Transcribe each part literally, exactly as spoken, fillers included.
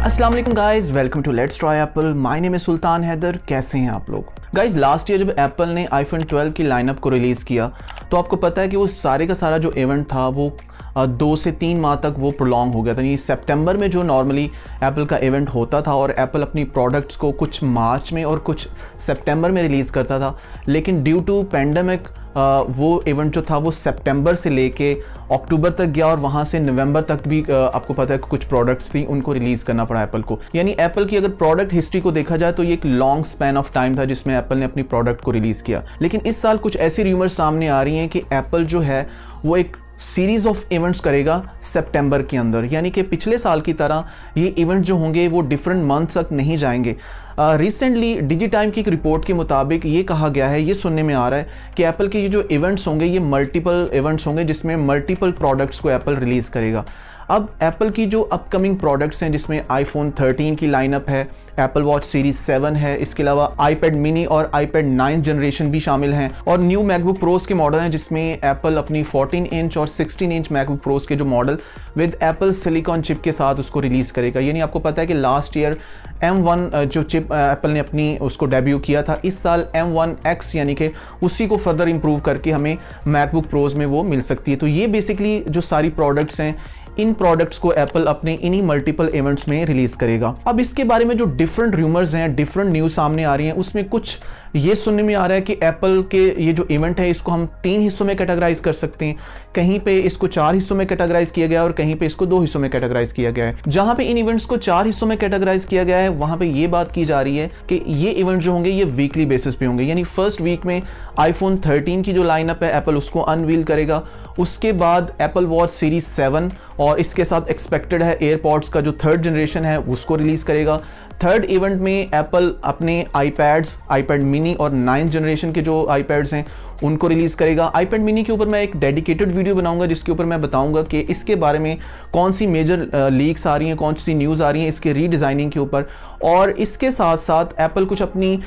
अस्सलाम वालेकुम guys, welcome to let's try Apple. My name is Sultan Haider. कैसे हैं आप लोग गाइस? लास्ट ईयर जब एप्पल ने आईफोन ट्वेल्व की लाइनअप को रिलीज़ किया तो आपको पता है कि वो सारे का सारा जो इवेंट था वो दो से तीन माह तक वो प्रोलॉन्ग हो गया था। यानी सितंबर में जो नॉर्मली एप्पल का इवेंट होता था और एप्पल अपनी प्रोडक्ट्स को कुछ मार्च में और कुछ सितंबर में रिलीज़ करता था, लेकिन ड्यू टू पेंडेमिक वो इवेंट जो था वो सितंबर से लेके अक्टूबर तक गया और वहाँ से नवंबर तक भी आपको पता है कुछ प्रोडक्ट्स थी उनको रिलीज़ करना पड़ा एप्पल को। यानी एप्पल की अगर प्रोडक्ट हिस्ट्री को देखा जाए तो ये एक लॉन्ग स्पैन ऑफ टाइम था जिसमें एप्पल ने अपनी प्रोडक्ट को रिलीज़ किया। लेकिन इस साल कुछ ऐसी र्यूमर्स सामने आ रही हैं कि एप्पल जो है वो एक सीरीज ऑफ इवेंट्स करेगा सितंबर के अंदर। यानी कि पिछले साल की तरह ये इवेंट जो होंगे वो डिफरेंट मंथ तक नहीं जाएंगे। रिसेंटली डिजी टाइम की एक रिपोर्ट के मुताबिक ये कहा गया है, ये सुनने में आ रहा है कि एप्पल के ये जो इवेंट्स होंगे ये मल्टीपल इवेंट्स होंगे जिसमें मल्टीपल प्रोडक्ट्स को एप्पल रिलीज़ करेगा। अब एप्पल की जो अपकमिंग प्रोडक्ट्स हैं जिसमें आईफोन थर्टीन की लाइनअप है, एप्पल वॉच सीरीज सेवन है, इसके अलावा आईपैड मिनी और आईपैड नाइन जनरेशन भी शामिल हैं और न्यू मैकबुक प्रोज के मॉडल हैं जिसमें एप्पल अपनी फोर्टीन इंच और सिक्सटीन इंच मैकबुक प्रोज के जो model with Apple silicon chip के साथ उसको रिलीज़ करेगा। यानी आपको पता है कि लास्ट ईयर एम वन जो चिप एप्पल ने अपनी उसको डेब्यू किया था, इस साल एम वन एक्स यानी कि उसी को फर्दर इंप्रूव करके हमें मैकबुक प्रोज में वो मिल सकती है। तो ये बेसिकली जो सारी प्रोडक्ट्स हैं, इन प्रोडक्ट्स को एप्पल अपने इन्हीं मल्टीपल इवेंट्स में रिलीज करेगा। अब इसके बारे में जो डिफरेंट रूमर्स हैं, डिफरेंट न्यूज़ सामने आ रही हैं, उसमें कुछ ये सुनने में आ रहा है कि एप्पल के ये जो इवेंट है इसको हम तीन हिस्सों में कैटेगराइज कर सकते हैं। कहीं पे इसको चार हिस्सों में कैटेगराइज किया गया है और कहीं पे इसको दो हिस्सों में कैटेगराइज किया गया है। जहां पे इन इवेंट्स को चार हिस्सों में कैटेगराइज किया गया है वहां पे ये बात की जा रही है कि ये इवेंट जो होंगे ये वीकली बेसिस पे होंगे। यानी फर्स्ट वीक में आईफोन थर्टीन की जो लाइनअप है एप्पल उसको अनवील करेगा, उसके बाद एप्पल वॉच सीरीज सेवन और इसके साथ एक्सपेक्टेड है एयरपॉड्स का जो थर्ड जनरेशन है उसको रिलीज करेगा। थर्ड इवेंट में एप्पल अपने आईपैड्स, आईपैड मिनी और नाइन जनरेशन के जो आईपैड्स हैं उनको रिलीज़ करेगा। आईपैड मिनी के ऊपर मैं एक डेडिकेटेड वीडियो बनाऊंगा जिसके ऊपर मैं बताऊंगा कि इसके बारे में कौन सी मेजर लीक्स आ रही हैं, कौन सी न्यूज़ आ रही हैं इसके रीडिज़ाइनिंग के ऊपर। और इसके साथ साथ एप्पल कुछ अपनी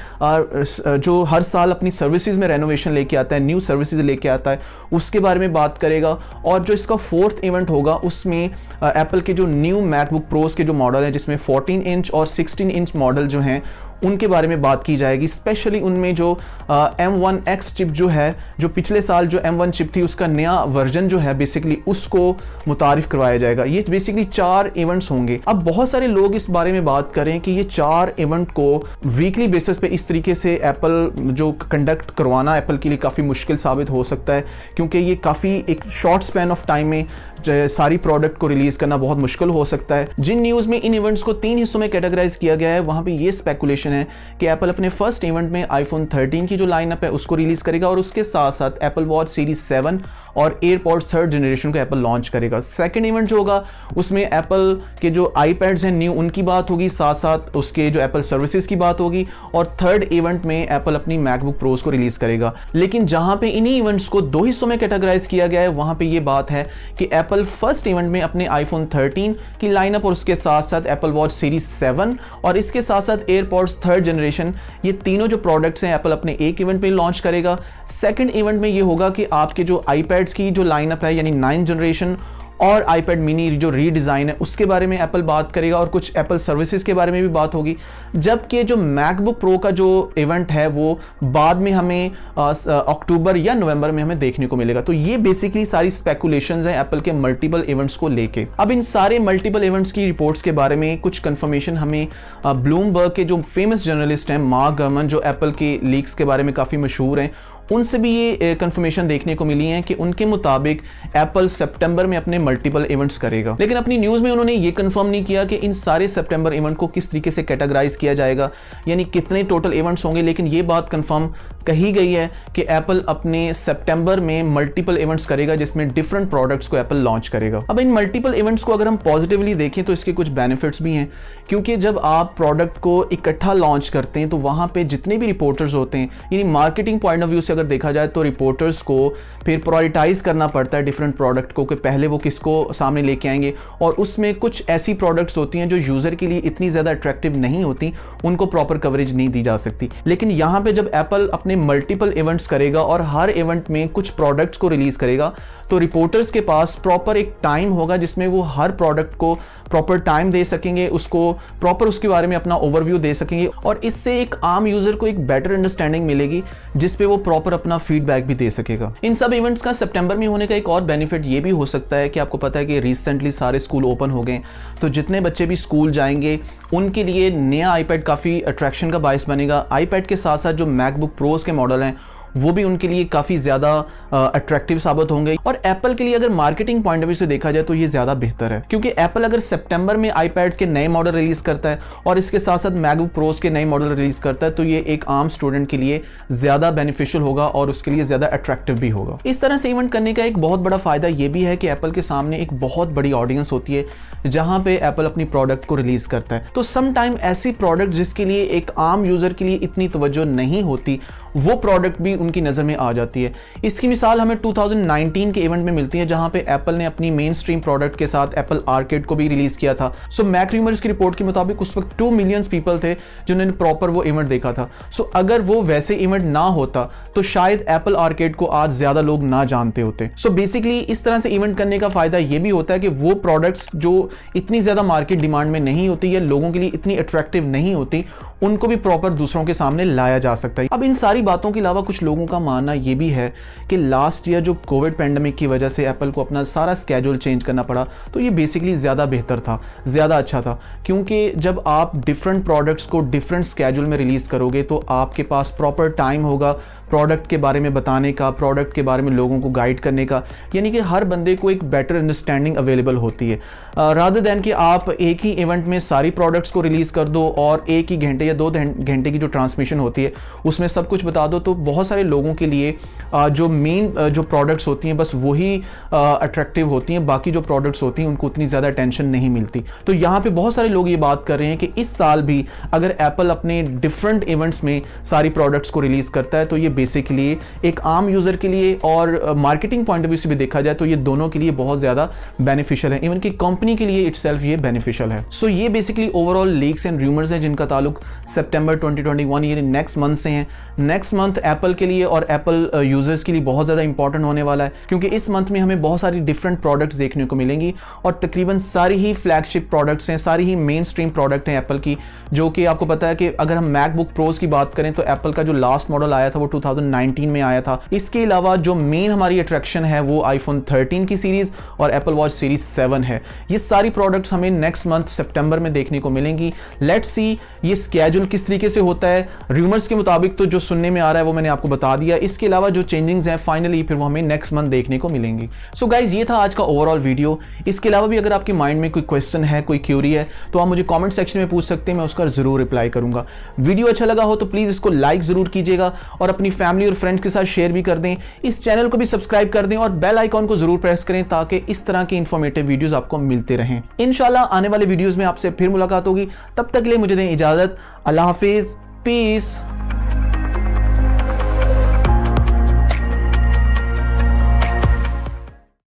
जो हर साल अपनी सर्विसेज में रेनोवेशन लेके आता है, न्यू सर्विसेज लेके आता है, उसके बारे में बात करेगा। और जो इसका फोर्थ इवेंट होगा उसमें एप्पल के जो न्यू मैकबुक प्रोज के जो मॉडल हैं जिसमें फोर्टीन इंच और सिक्सटीन इंच मॉडल जो हैं उनके बारे में बात की जाएगी। स्पेशली उनमें जो एम वन एक्स चिप जो है, जो पिछले साल जो एम वन चिप थी उसका नया वर्जन जो है बेसिकली उसको मुतारिफ करवाया जाएगा। ये बेसिकली चार इवेंट्स होंगे। अब बहुत सारे लोग इस बारे में बात करें कि ये चार इवेंट को वीकली बेसिस पे इस तरीके से एप्पल जो कंडक्ट करवाना एप्पल के लिए काफ़ी मुश्किल साबित हो सकता है, क्योंकि ये काफ़ी एक शॉर्ट स्पैन ऑफ टाइम में सारी प्रोडक्ट को रिलीज़ करना बहुत मुश्किल हो सकता है। जिन न्यूज़ में इन इवेंट्स को तीन हिस्सों में कैटेगराइज किया गया है वहाँ पे ये स्पेकुलेशन है कि एप्पल अपने फर्स्ट इवेंट में आईफोन थर्टीन की जो लाइनअप है उसको रिलीज करेगा और उसके साथ साथ एप्पल वॉच सीरीज सेवन और एयरपॉड्स थर्ड जनरेशन को एप्पल लॉन्च करेगा। सेकंड इवेंट जो होगा उसमें एप्पल के जो आईपैड्स हैं न्यू उनकी बात होगी, साथ साथ उसके जो एप्पल सर्विसेज की बात होगी। और थर्ड इवेंट में एप्पल अपनी मैकबुक प्रोज को रिलीज करेगा। लेकिन जहां पे इन्हीं इवेंट्स को दो हिस्सों में कैटेगराइज किया गया है वहां पे ये बात है कि एप्पल फर्स्ट इवेंट में अपने आईफोन थर्टीन की लाइनअप और उसके साथ साथ एप्पल वॉच सीरीज सेवन और इसके साथ साथ एयरपॉड्स थर्ड जनरेशन, ये तीनों जो प्रोडक्ट्स हैं एप्पल अपने एक इवेंट में लॉन्च करेगा। सेकंड इवेंट में ये होगा कि आपके जो आईपैड्स की जो लाइनअप है यानी नाइन जनरेशन और आईपैड मिनी जो रीडिज़ाइन है उसके बारे में एप्पल बात करेगा और कुछ एप्पल सर्विसेज के बारे में भी बात होगी। जबकि जो मैकबुक प्रो का जो इवेंट है वो बाद में हमें अक्टूबर या नवंबर में हमें देखने को मिलेगा। तो ये बेसिकली सारी स्पेकुलेशंस हैं एप्पल के मल्टीपल इवेंट्स को लेके। अब इन सारे मल्टीपल इवेंट्स की रिपोर्ट्स के बारे में कुछ कंफर्मेशन हमें ब्लूमबर्ग के जो फेमस जर्नलिस्ट हैं मार्क गरमन, जो एप्पल के लीक्स के बारे में काफ़ी मशहूर हैं, उनसे भी ये कंफर्मेशन देखने को मिली है कि उनके मुताबिक एप्पल सितंबर में अपने मल्टीपल इवेंट्स करेगा। लेकिन अपनी न्यूज़ में उन्होंने ये कंफर्म नहीं किया कि इन सारे सितंबर इवेंट को किस तरीके से कैटेगराइज किया जाएगा, यानी कितने टोटल इवेंट्स होंगे। लेकिन ये बात कंफर्म कही गई है कि एप्पल अपने सितंबर में मल्टीपल इवेंट्स करेगा जिसमें डिफरेंट प्रोडक्ट्स को एप्पल लॉन्च करेगा। अब इन मल्टीपल इवेंट्स को अगर हम पॉजिटिवली देखें तो इसके कुछ बेनिफिट्स भी हैं, क्योंकि जब आप प्रोडक्ट को इकट्ठा लॉन्च करते हैं तो वहाँ पे जितने भी रिपोर्टर्स होते हैं, यानी मार्केटिंग पॉइंट ऑफ व्यू से अगर देखा जाए तो रिपोर्टर्स को फिर प्रायोरिटाइज करना पड़ता है डिफरेंट प्रोडक्ट को कि पहले वो किसको सामने लेके आएंगे। और उसमें कुछ ऐसी प्रोडक्ट्स होती हैं जो यूजर के लिए इतनी ज्यादा अट्रैक्टिव नहीं होती, उनको प्रॉपर कवरेज नहीं दी जा सकती। लेकिन यहाँ पे जब एप्पल अपने मल्टीपल इवेंट्स करेगा और हर इवेंट में कुछ प्रोडक्ट्स को रिलीज करेगा, तो रिपोर्टर्स के पास प्रॉपर एक टाइम होगा जिसमें वो हर प्रोडक्ट को प्रॉपर टाइम दे सकेंगे, उसको प्रॉपर उसके बारे में अपना ओवरव्यू दे सकेंगे और इससे एक आम यूजर को एक बेटर अंडरस्टैंडिंग मिलेगी जिसपे वो प्रॉपर अपना फीडबैक भी दे सकेगा। इन सब इवेंट्स का सितंबर में होने का एक और बेनिफिट ये भी हो सकता है कि आपको पता है कि रिसेंटली सारे स्कूल ओपन हो गए, तो जितने बच्चे भी स्कूल जाएंगे उनके लिए नया आईपैड काफ़ी अट्रैक्शन का बायस बनेगा। आईपैड के साथ साथ जो मैकबुक प्रोज के मॉडल हैं वो भी उनके लिए काफ़ी ज़्यादा अट्रैक्टिव साबित होंगे और एप्पल के लिए अगर मार्केटिंग पॉइंट ऑफ व्यू से देखा जाए तो ये ज़्यादा बेहतर है, क्योंकि एप्पल अगर सितंबर में आईपैड्स के नए मॉडल रिलीज़ करता है और इसके साथ साथ मैकबुक प्रोज के नए मॉडल रिलीज़ करता है तो ये एक आम स्टूडेंट के लिए ज़्यादा बेनिफिशियल होगा और उसके लिए ज़्यादा अट्रैक्टिव भी होगा। इस तरह से इवेंट करने का एक बहुत बड़ा फ़ायदा ये भी है कि एप्पल के सामने एक बहुत बड़ी ऑडियंस होती है जहाँ पे एप्पल अपनी प्रोडक्ट को रिलीज़ करता है, तो सम टाइम ऐसी प्रोडक्ट जिसके लिए एक आम यूज़र के लिए इतनी तवज्जो नहीं होती वो प्रोडक्ट भी उनकी नज़र में आ जाती है। इसकी मिसाल हमें दो हज़ार उन्नीस के इवेंट में मिलती है जहां पे एप्पल ने अपनी मेन स्ट्रीम प्रोडक्ट के साथ एप्पल आर्केड को भी रिलीज किया था। सो मैक रूमर्स की रिपोर्ट के मुताबिक उस वक्त टू मिलियन पीपल थे जिन्होंने प्रॉपर वो इवेंट देखा था। सो so, अगर वो वैसे इवेंट ना होता तो शायद एप्पल आर्केड को आज ज्यादा लोग ना जानते होते। सो so, बेसिकली इस तरह से इवेंट करने का फायदा ये भी होता है कि वो प्रोडक्ट्स जो इतनी ज्यादा मार्केट डिमांड में नहीं होती या लोगों के लिए इतनी अट्रैक्टिव नहीं होती उनको भी प्रॉपर दूसरों के सामने लाया जा सकता है। अब इन सारी बातों के अलावा कुछ लोगों का मानना यह भी है कि लास्ट ईयर जो कोविड पैंडेमिक की वजह से एप्पल को अपना सारा स्केड्यूल चेंज करना पड़ा तो ये बेसिकली ज़्यादा बेहतर था, ज़्यादा अच्छा था, क्योंकि जब आप डिफरेंट प्रोडक्ट्स को डिफरेंट स्केड्यूल में रिलीज़ करोगे तो आपके पास प्रॉपर टाइम होगा प्रोडक्ट के बारे में बताने का, प्रोडक्ट के बारे में लोगों को गाइड करने का, यानी कि हर बंदे को एक बेटर अंडरस्टैंडिंग अवेलेबल होती है रादर दैन कि आप एक ही इवेंट में सारी प्रोडक्ट्स को रिलीज़ कर दो और एक ही घंटे या दो घंटे की जो ट्रांसमिशन होती है उसमें सब कुछ बता दो, तो बहुत सारे लोगों के लिए uh, जो मेन uh, जो प्रोडक्ट्स होती हैं बस वही अट्रैक्टिव uh, होती हैं, बाकी जो प्रोडक्ट्स होती हैं उनको उतनी ज़्यादा अटेंशन नहीं मिलती। तो यहाँ पे बहुत सारे लोग ये बात कर रहे हैं कि इस साल भी अगर एप्पल अपने डिफरेंट इवेंट्स में सारी प्रोडक्ट्स को रिलीज़ करता है तो ये बेसिकली एक आम यूज़र के लिए और मार्केटिंग पॉइंट ऑफ व्यू से भी देखा जाए तो ये दोनों के लिए बहुत ज़्यादा बेनिफिशियल है, इवन की कंपनी के लिए इटसेल्फ ये बेनिफिशियल है। सो so, ये basically overall leaks and rumours हैं जिनका ताल्लुक सितंबर दो हज़ार इक्कीस यानी नेक्स्ट मंथ से हैं। नेक्स्ट मंथ एप्पल के लिए और एप्पल यूजर्स के लिए बहुत ज़्यादा इंपॉर्टेंट होने वाला है, क्योंकि इस मंथ में हमें बहुत सारी डिफरेंट प्रोडक्ट्स देखने को मिलेंगी और तकरीबन सारी ही फ्लैगशिप प्रोडक्ट्स हैं, सारी ही मेन स्ट्रीम प्रोडक्ट हैं एप्पल की, जो कि आपको पता है कि अगर हम मैकबुक प्रोज की बात करें तो एप्पल का जो लास्ट मॉडल आया था वो दो हज़ार उन्नीस में आया था। इसके अलावा जो मेन हमारी अट्रैक्शन है वो आईफोन थर्टीन की सीरीज और एप्पल वॉच सीरीज सेवन है। ये सारी प्रोडक्ट्स हमें नेक्स्ट मंथ सितंबर में देखने को मिलेंगी। लेट्स सी ये स्केड्यूल किस तरीके से होता है। रूमर्स के मुताबिक तो जो सुनने में आ रहा है वो मैंने आपको बता दिया, इसके अलावा जो चेंजिंग्स हैं फाइनली फिर वो हमें नेक्स्ट मंथ देखने को मिलेंगी। सो so गाइज, ये था आज का ओवरऑल वीडियो। इसके अलावा भी अगर आपके माइंड में कोई क्वेश्चन है, कोई क्यूरी है तो आप मुझे कॉमेंट सेक्शन में पूछ सकते हैं, मैं उसका जरूर रिप्लाई करूंगा। वीडियो अच्छा लगा हो तो प्लीज इसको लाइक जरूर कीजिएगा और अपनी फैमिली और फ्रेंड्स के साथ शेयर भी कर दें। इस चैनल को भी सब्सक्राइब कर दें और बेल आइकॉन को जरूर प्रेस करें ताकि इस तरह के इंफॉर्मेटिव वीडियोस आपको मिलते रहें। इंशाल्लाह आने वाले वीडियोस में आपसे फिर मुलाकात होगी, तब तक के लिए मुझे दें इजाजत। अल्लाह हाफिज, पीस।